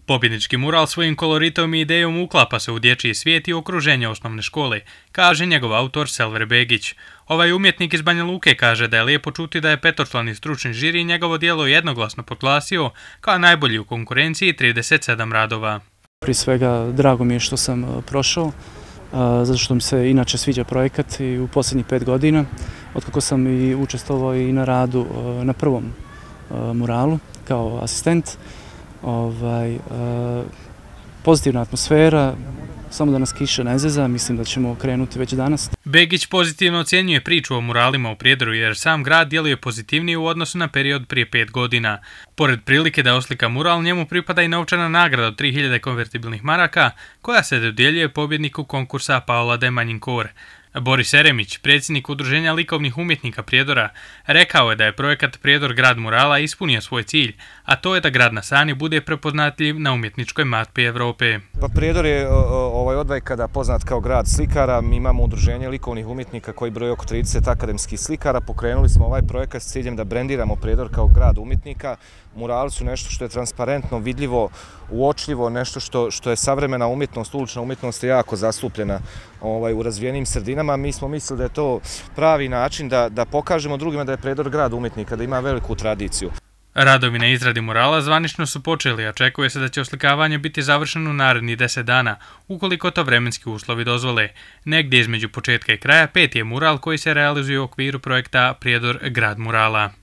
Pobjednički mural svojim koloritom i idejom uklapa se u dječji svijet i okruženje osnovne škole, kaže njegov autor Selver Begić. Ovaj umjetnik iz Banja Luke kaže da je lijepo čuti da je petočlani stručni žiri njegovo djelo jednoglasno proglasio kao najbolji u konkurenciji 37 radova. Prije svega drago mi je što sam prošao, zato što mi se inače sviđa projekat i u posljednjih 5 godina, otkako sam i učestvovao i na radu na prvom muralu kao asistent. Pozitivna atmosfera, samo da nas kiša ne zeza, mislim da ćemo krenuti već danas. Begić pozitivno ocjenjuje priču o muralima u Prijedoru jer sam grad djeluje pozitivnije u odnosu na period prije 5 godina. Pored prilike da oslika mural, njemu pripada i novčana nagrada od 3000 konvertibilnih maraka koja se dodjeljuje pobjedniku konkursa Paola de Manjinkor. Boris Eremić, predsjednik Udruženja likovnih umjetnika Prijedora, rekao je da je projekat Prijedor grad murala ispunio svoj cilj, a to je da grad na Sani bude prepoznatljiv na umjetničkoj mapi Europe. Prijedor je odvajkada poznat kao grad slikara. Mi imamo Udruženje likovnih umjetnika koji broji oko 30 akademskih slikara. Pokrenuli smo ovaj projekat s ciljem da brendiramo Prijedor kao grad umjetnika. Murali su nešto što je transparentno, vidljivo, uočljivo, nešto što je savremena umjetnost, ulična umjetnost je jako zastupljena u razvijenim sredinama. Mi smo mislili da je to pravi način da pokažemo drugima da je Prijedor grad umjetnika, da ima veliku tradiciju. Radovi na izradi murala zvanično su počeli, a očekuje se da će oslikavanje biti završeno u narednih 10 dana, ukoliko to vremenski uslovi dozvole. Negdje između početka i kraja 5. je mural koji se realizuje u okviru projekta Prijedor grad murala.